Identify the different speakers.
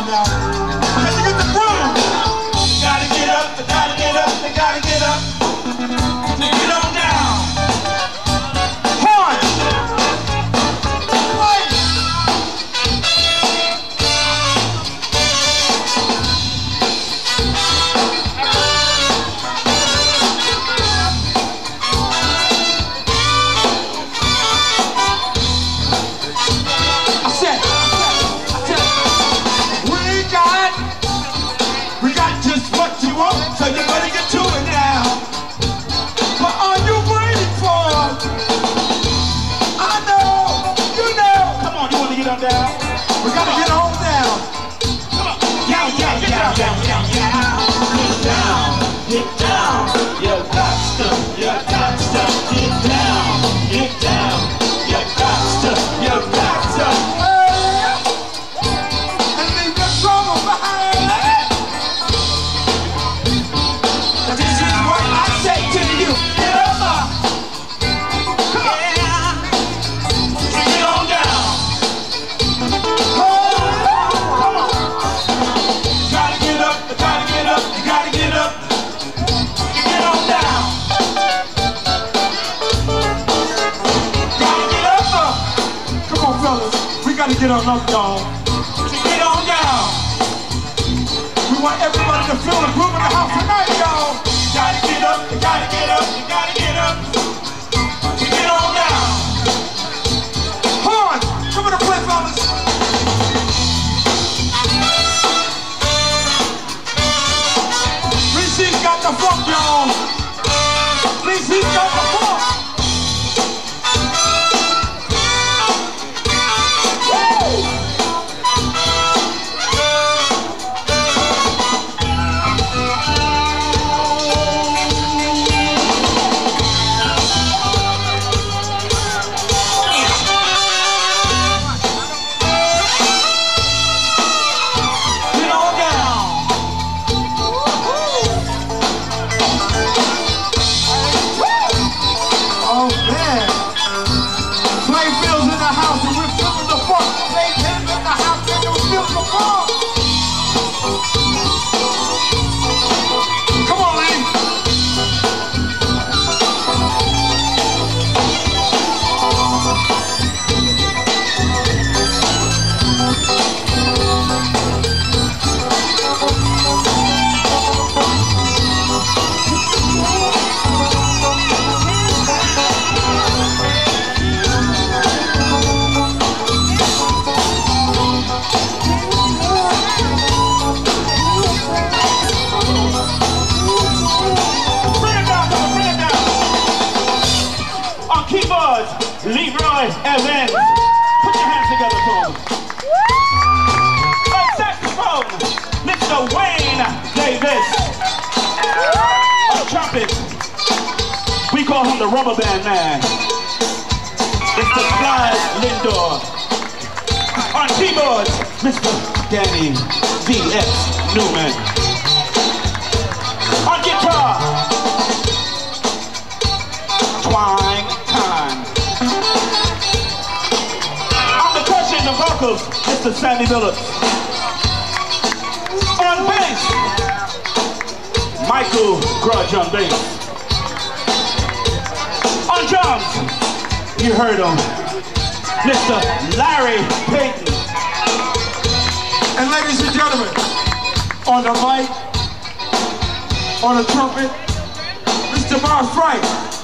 Speaker 1: down now. Can you get the groove? Gotta get up, gotta get up, gotta get up. To get on down. Horn. So you better get to it now. What are you waiting for? I know, you know. Come on, you want to get on down? We gotta get on down. Come on. Yeah, yeah, yeah, yeah, yeah, yeah. Get down, get down. You got to get down, get down. You got to. And leave your trouble behind. Get on up, y'all. Get on down. We want everybody to feel the groove in the house tonight, y'all. You gotta get up, you gotta get up, you gotta get up. Get on down. Horn, come on to play, fellas. Reese's got the funk, y'all. Reese's got the funk. Leroy Evans. Put your hands together for him. On saxophone, Mr. Wayne Davis. On trumpet, we call him the rubber band man. Mr. Clyde Lindor. On keyboards, Mr. Danny D.X. Newman. On guitar, Twine Time. The vocals, Mr. Sammy Phillips. On bass, Michael Grudge on bass. On drums, you heard him, Mr. Larry Payton. And ladies and gentlemen, on the mic, on the trumpet, Mr. Mars Price.